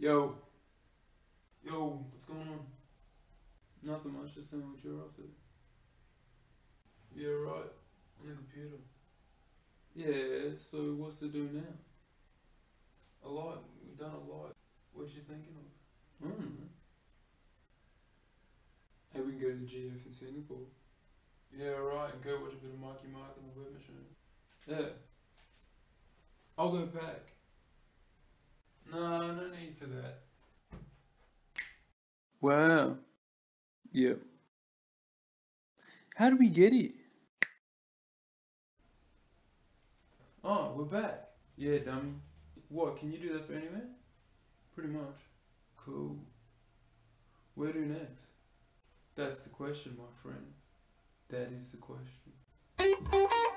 Yo, Yo, what's going on? nothing much, just saying what you're up to. Yeah, right. On the computer. Yeah, so what's to do now? A lot. We've done a lot. What you thinking of? I don't know. Hey, we can go to the GF in Singapore. Yeah, right. And go watch a bit of Marky Mark and the Whip Machine. Yeah. I'll go back. No, no need for that. Wow. Yep. How did we get here? Oh, we're back. Yeah, dummy. What, can you do that for anywhere? Pretty much. Cool. Where to next? That's the question, my friend. That is the question.